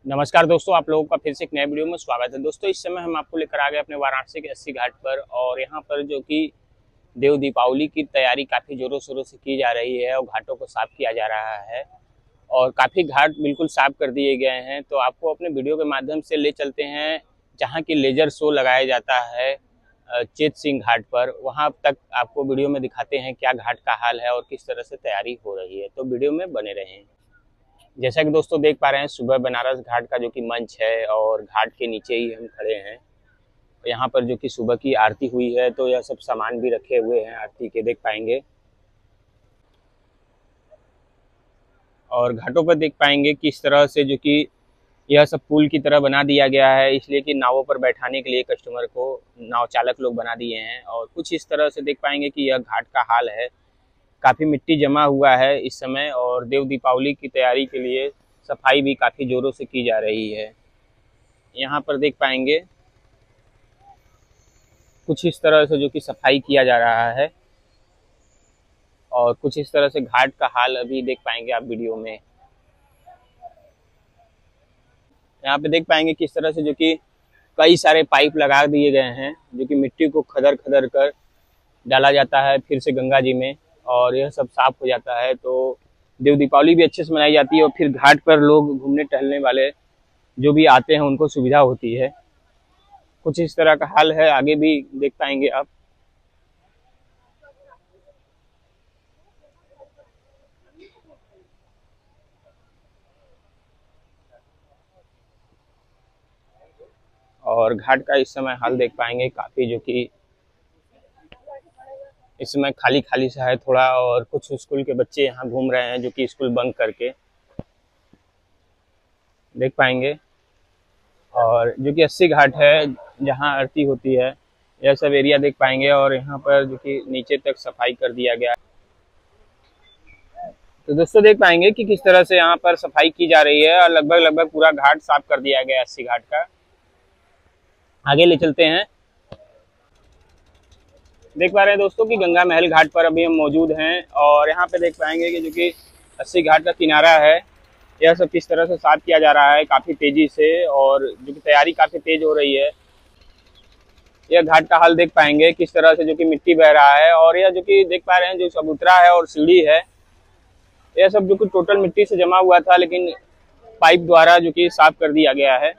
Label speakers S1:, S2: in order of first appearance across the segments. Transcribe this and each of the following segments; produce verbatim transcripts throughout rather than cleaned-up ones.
S1: नमस्कार दोस्तों, आप लोगों का फिर से एक नए वीडियो में स्वागत है। दोस्तों, इस समय हम आपको लेकर आ गए अपने वाराणसी के अस्सी घाट पर। और यहाँ पर जो कि देव दीपावली की तैयारी काफ़ी ज़ोरों शोरों से की जा रही है और घाटों को साफ किया जा रहा है और काफ़ी घाट बिल्कुल साफ कर दिए गए हैं। तो आपको अपने वीडियो के माध्यम से ले चलते हैं जहाँ की लेजर शो लगाया जाता है चेत सिंह घाट पर। वहाँ तक आपको वीडियो में दिखाते हैं क्या घाट का हाल है और किस तरह से तैयारी हो रही है। तो वीडियो में बने रहें। जैसा कि दोस्तों देख पा रहे हैं, सुबह बनारस घाट का जो कि मंच है और घाट के नीचे ही हम खड़े हैं। यहाँ पर जो कि सुबह की आरती हुई है, तो यह सब सामान भी रखे हुए हैं आरती के, देख पाएंगे। और घाटों पर देख पाएंगे किस तरह से जो कि यह सब पुल की तरह बना दिया गया है, इसलिए कि नावों पर बैठाने के लिए कस्टमर को नाव चालक लोग बना दिए हैं। और कुछ इस तरह से देख पाएंगे कि यह घाट का हाल है। काफ़ी मिट्टी जमा हुआ है इस समय और देव दीपावली की तैयारी के लिए सफाई भी काफ़ी ज़ोरों से की जा रही है। यहाँ पर देख पाएंगे कुछ इस तरह से जो कि सफाई किया जा रहा है और कुछ इस तरह से घाट का हाल अभी देख पाएंगे आप वीडियो में। यहाँ पे देख पाएंगे किस तरह से जो कि कई सारे पाइप लगा दिए गए हैं, जो कि मिट्टी को खदर खदर कर डाला जाता है फिर से गंगा जी में और यह सब साफ हो जाता है। तो देव दीपावली भी अच्छे से मनाई जाती है और फिर घाट पर लोग घूमने टहलने वाले जो भी आते हैं उनको सुविधा होती है। कुछ इस तरह का हाल है, आगे भी देख पाएंगे आप। और घाट का इस समय हाल देख पाएंगे, काफी जो कि इस समय खाली खाली सा है थोड़ा। और कुछ स्कूल के बच्चे यहाँ घूम रहे हैं जो कि स्कूल बंक करके, देख पाएंगे। और जो कि अस्सी घाट है जहाँ आरती होती है, यह सब एरिया देख पाएंगे। और यहाँ पर जो कि नीचे तक सफाई कर दिया गया। तो दोस्तों देख पाएंगे कि किस तरह से यहाँ पर सफाई की जा रही है और लगभग लगभग पूरा घाट साफ कर दिया गया है अस्सी घाट का। आगे ले चलते हैं। देख पा रहे हैं दोस्तों कि गंगा महल घाट पर अभी हम मौजूद हैं और यहाँ पे देख पाएंगे कि जो कि अस्सी घाट का किनारा है, यह सब किस तरह से साफ किया जा रहा है काफी तेजी से। और जो कि तैयारी काफी तेज हो रही है। यह घाट का हाल देख पाएंगे किस तरह से जो कि मिट्टी बह रहा है। और यह जो कि देख पा रहे हैं जो चबूतरा है और सीढ़ी है, यह सब जो कि टोटल मिट्टी से जमा हुआ था, लेकिन पाइप द्वारा जो कि साफ कर दिया गया है।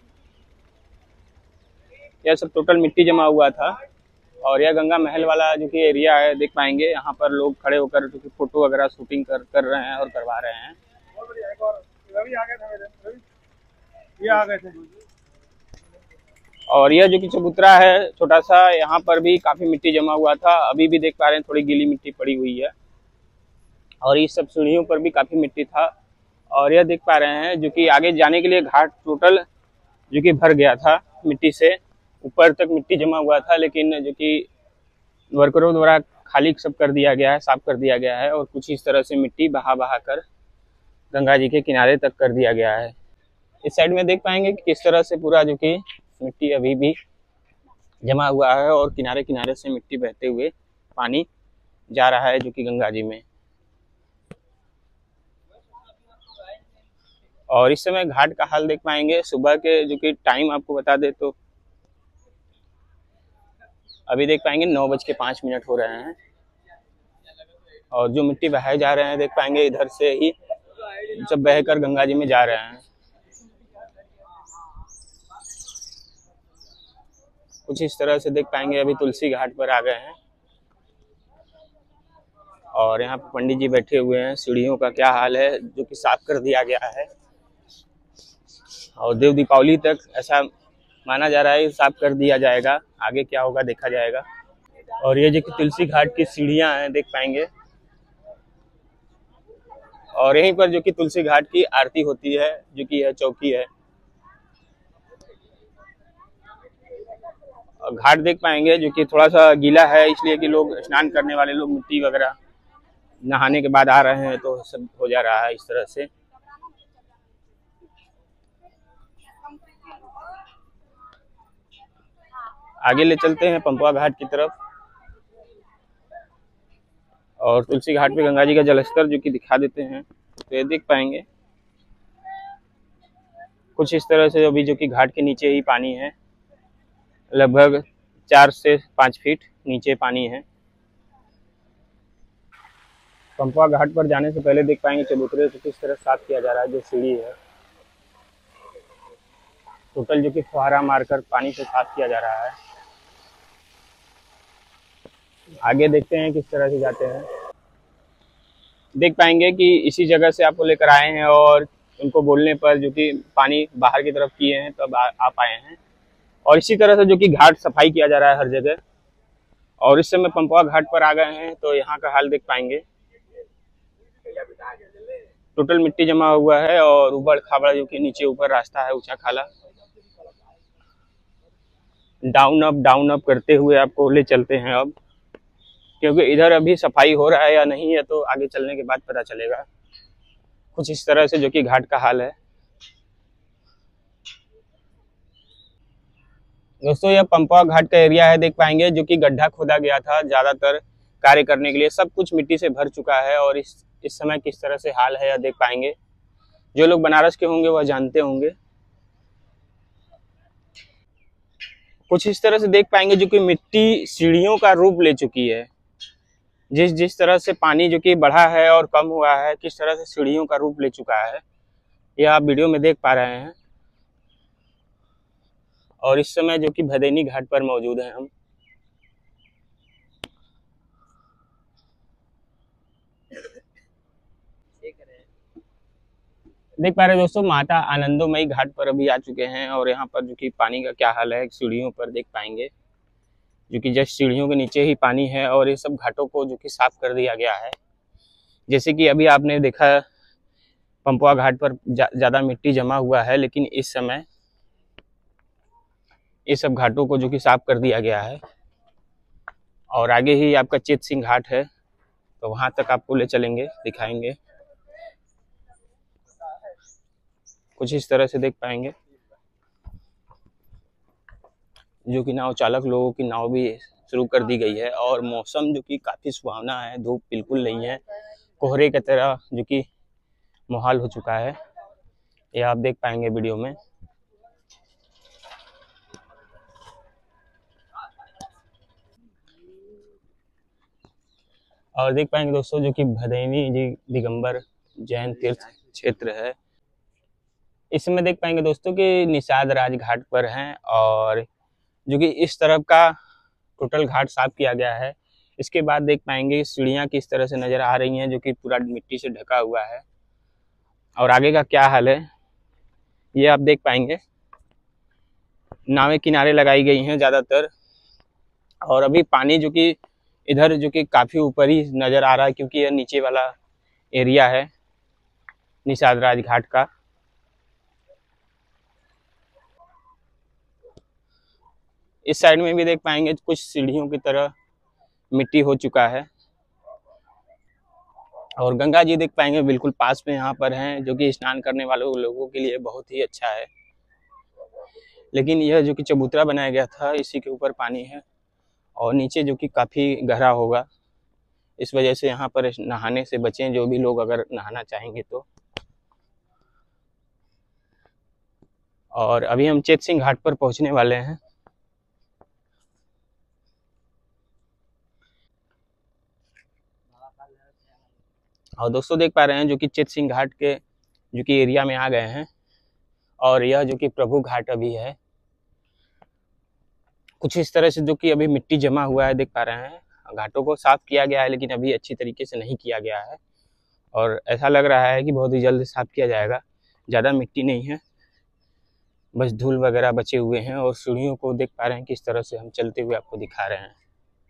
S1: यह सब टोटल मिट्टी जमा हुआ था। और यह गंगा महल वाला जो कि एरिया है, देख पाएंगे यहाँ पर लोग खड़े होकर जो कि फोटो वगैरह शूटिंग कर कर रहे हैं और करवा रहे हैं। और यह जो कि चबूतरा है छोटा सा, यहाँ पर भी काफी मिट्टी जमा हुआ था, अभी भी देख पा रहे हैं थोड़ी गीली मिट्टी पड़ी हुई है। और इस सब सीढ़ियों पर भी काफी मिट्टी था। और यह देख पा रहे हैं जो कि आगे जाने के लिए घाट टोटल जो कि भर गया था मिट्टी से, ऊपर तक मिट्टी जमा हुआ था, लेकिन जो कि वर्करों द्वारा खाली सब कर दिया गया है, साफ कर दिया गया है। और कुछ इस तरह से मिट्टी बहा बहा कर गंगा जी के किनारे तक कर दिया गया है। इस साइड में देख पाएंगे कि किस तरह से पूरा जो कि मिट्टी अभी भी जमा हुआ है और किनारे किनारे से मिट्टी बहते हुए पानी जा रहा है जो कि गंगा जी में। और इस समय घाट का हाल देख पाएंगे सुबह के जो कि टाइम आपको बता दे तो अभी देख पाएंगे नौ बज के पाँच मिनट हो रहे हैं। और जो मिट्टी बहाए जा रहे हैं देख पाएंगे इधर से ही सब बहकर गंगा जी में जा रहे हैं। कुछ इस तरह से देख पाएंगे अभी तुलसी घाट पर आ गए हैं और यहाँ पर पंडित जी बैठे हुए हैं। सीढ़ियों का क्या हाल है जो कि साफ कर दिया गया है और देव दीपावली तक ऐसा माना जा रहा है साफ कर दिया जाएगा, आगे क्या होगा देखा जाएगा। और ये जो कि तुलसी घाट की सीढ़ियां हैं देख पाएंगे। और यहीं पर जो कि तुलसी घाट की आरती होती है, जो कि यह चौकी है। और घाट देख पाएंगे जो कि थोड़ा सा गीला है, इसलिए कि लोग स्नान करने वाले लोग मिट्टी वगैरह नहाने के बाद आ रहे हैं, तो सब हो जा रहा है इस तरह से। आगे ले चलते हैं पंपवा घाट की तरफ और तुलसी घाट पे गंगा जी का जलस्तर जो कि दिखा देते हैं। तो ये देख पाएंगे कुछ इस तरह से अभी जो कि घाट के नीचे ही पानी है, लगभग चार से पाँच फीट नीचे पानी है। पंपवा घाट पर जाने से पहले देख पाएंगे चबूतरे से किस तरह साफ किया जा रहा है। जो सीढ़ी है टोटल जो कि फुहारा मारकर पानी से साफ किया जा रहा है। आगे देखते हैं किस तरह से जाते हैं। देख पाएंगे कि इसी जगह से आपको लेकर आए हैं और उनको बोलने पर जो कि पानी बाहर की तरफ किए हैं तब आ, आ पाए हैं। और इसी तरह से जो कि घाट सफाई किया जा रहा है हर जगह। और इस समय पंपवा घाट पर आ गए हैं तो यहाँ का हाल देख पाएंगे। टोटल मिट्टी जमा हुआ है और उबड़ खाबड़ जो कि नीचे ऊपर रास्ता है ऊंचा खाला। डाउन अप डाउन अप करते हुए आपको ले चलते हैं अब, क्योंकि इधर अभी सफाई हो रहा है या नहीं है तो आगे चलने के बाद पता चलेगा। कुछ इस तरह से जो कि घाट का हाल है। दोस्तों यह पंपवा घाट का एरिया है, देख पाएंगे जो कि गड्ढा खोदा गया था ज्यादातर कार्य करने के लिए। सब कुछ मिट्टी से भर चुका है और इस इस समय किस तरह से हाल है यह देख पाएंगे। जो लोग बनारस के होंगे वह जानते होंगे। कुछ इस तरह से देख पाएंगे जो कि मिट्टी सीढ़ियों का रूप ले चुकी है। जिस जिस तरह से पानी जो कि बढ़ा है और कम हुआ है, किस तरह से सीढ़ियों का रूप ले चुका है, यह आप वीडियो में देख पा रहे हैं। और इस समय जो कि भदैनी घाट पर मौजूद हैं हम। देख पा रहे हैं दोस्तों माता आनंदोमयी घाट पर अभी आ चुके हैं और यहाँ पर जो कि पानी का क्या हाल है सीढ़ियों पर देख पाएंगे। जो कि जस्ट सीढ़ियों के नीचे ही पानी है और ये सब घाटों को जो कि साफ कर दिया गया है। जैसे कि अभी आपने देखा पंपवा घाट पर ज़्यादा मिट्टी जमा हुआ है, लेकिन इस समय ये सब घाटों को जो कि साफ कर दिया गया है। और आगे ही आपका चेत सिंह घाट है तो वहां तक आपको ले चलेंगे, दिखाएंगे। कुछ इस तरह से देख पाएंगे जो कि नाव चालक लोगों की नाव भी शुरू कर दी गई है। और मौसम जो कि काफ़ी सुहावना है, धूप बिल्कुल नहीं है, कोहरे की तरह जो कि माहौल हो चुका है। ये आप देख पाएंगे वीडियो में। और देख पाएंगे दोस्तों जो कि भदैनी जी दिगंबर जैन तीर्थ क्षेत्र है। इस समय देख पाएंगे दोस्तों कि निषाद राज घाट पर हैं और जो कि इस तरफ का टोटल घाट साफ किया गया है। इसके बाद देख पाएंगे सीढ़ियाँ किस तरह से नजर आ रही हैं जो कि पूरा मिट्टी से ढका हुआ है। और आगे का क्या हाल है ये आप देख पाएंगे। नावें किनारे लगाई गई हैं ज़्यादातर। और अभी पानी जो कि इधर जो कि काफ़ी ऊपर ही नज़र आ रहा है, क्योंकि यह नीचे वाला एरिया है निषाद राज घाट का। इस साइड में भी देख पाएंगे कुछ सीढ़ियों की तरह मिट्टी हो चुका है। और गंगा जी देख पाएंगे बिल्कुल पास में यहाँ पर हैं, जो कि स्नान करने वालों लोगों के लिए बहुत ही अच्छा है। लेकिन यह जो कि चबूतरा बनाया गया था इसी के ऊपर पानी है और नीचे जो कि काफ़ी गहरा होगा, इस वजह से यहाँ पर नहाने से बचें जो भी लोग अगर नहाना चाहेंगे तो। और अभी हम चेत सिंह घाट पर पहुँचने वाले हैं। और दोस्तों देख पा रहे हैं जो कि चेत सिंह घाट के जो कि एरिया में आ गए हैं। और यह जो कि प्रभु घाट अभी है। कुछ इस तरह से जो कि अभी मिट्टी जमा हुआ है, देख पा रहे हैं। घाटों को साफ किया गया है लेकिन अभी अच्छी तरीके से नहीं किया गया है और ऐसा लग रहा है कि बहुत ही जल्द साफ किया जाएगा। ज़्यादा मिट्टी नहीं है, बस धूल वगैरह बचे हुए हैं। और सीढ़ियों को देख पा रहे हैं किस तरह से हम चलते हुए आपको दिखा रहे हैं।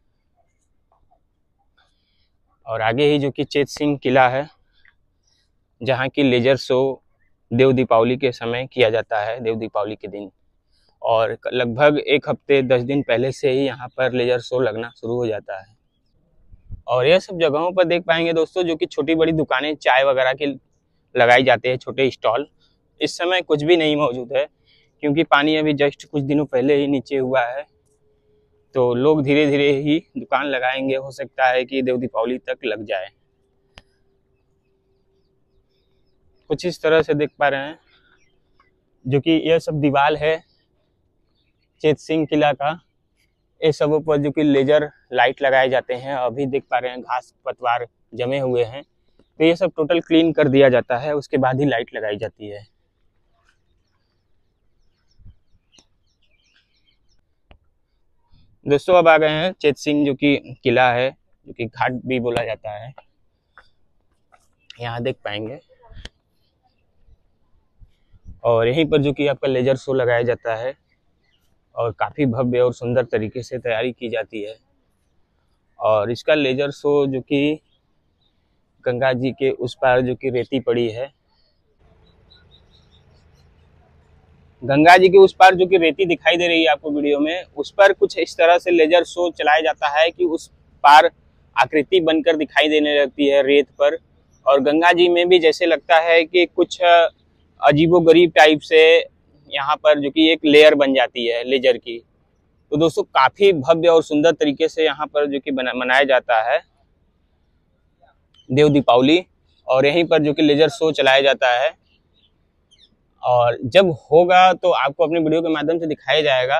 S1: और आगे ही जो कि चेत सिंह किला है, जहाँ की लेजर शो देव दीपावली के समय किया जाता है, देव दीपावली के दिन। और लगभग एक हफ्ते दस दिन पहले से ही यहाँ पर लेजर शो लगना शुरू हो जाता है। और यह सब जगहों पर देख पाएंगे दोस्तों जो कि छोटी बड़ी दुकानें चाय वगैरह की लगाई जाते हैं, छोटे स्टॉल। इस समय कुछ भी नहीं मौजूद है, क्योंकि पानी अभी जस्ट कुछ दिनों पहले ही नीचे हुआ है, तो लोग धीरे धीरे ही दुकान लगाएंगे। हो सकता है कि देव दीपावली तक लग जाए। कुछ इस तरह से देख पा रहे हैं जो कि यह सब दीवार है चेत सिंह किला का। ये सबों पर जो कि लेजर लाइट लगाए जाते हैं। अभी देख पा रहे हैं घास पतवार जमे हुए हैं, तो ये सब टोटल क्लीन कर दिया जाता है, उसके बाद ही लाइट लगाई जाती है। दोस्तों अब आ गए हैं चेत सिंह जो कि किला है, जो कि घाट भी बोला जाता है। यहाँ देख पाएंगे, और यहीं पर जो कि आपका लेजर शो लगाया जाता है और काफ़ी भव्य और सुंदर तरीके से तैयारी की जाती है। और इसका लेजर शो जो कि गंगा जी के उस पार जो कि रेती पड़ी है, गंगा जी के उस पार जो कि रेती दिखाई दे रही है आपको वीडियो में, उस पर कुछ इस तरह से लेजर शो चलाया जाता है कि उस पार आकृति बनकर दिखाई देने लगती है रेत पर। और गंगा जी में भी जैसे लगता है कि कुछ अजीबोगरीब टाइप से यहाँ पर जो कि एक लेयर बन जाती है लेजर की। तो दोस्तों काफी भव्य और सुंदर तरीके से यहाँ पर जो कि मनाया जाता है देव दीपावली, और यहीं पर जो कि लेजर शो चलाया जाता है। और जब होगा तो आपको अपने वीडियो के माध्यम से दिखाया जाएगा।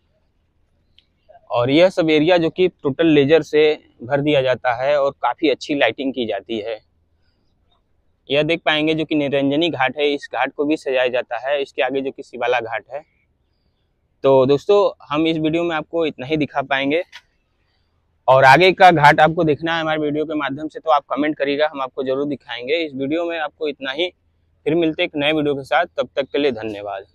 S1: और यह सब एरिया जो कि टोटल लेजर से भर दिया जाता है और काफी अच्छी लाइटिंग की जाती है। यह देख पाएंगे जो कि निरंजनी घाट है, इस घाट को भी सजाया जाता है। इसके आगे जो कि शिवाला घाट है। तो दोस्तों हम इस वीडियो में आपको इतना ही दिखा पाएंगे, और आगे का घाट आपको देखना है हमारे वीडियो के माध्यम से तो आप कमेंट करिएगा, हम आपको जरूर दिखाएंगे। इस वीडियो में आपको इतना ही, फिर मिलते एक नए वीडियो के साथ, तब तक के लिए धन्यवाद।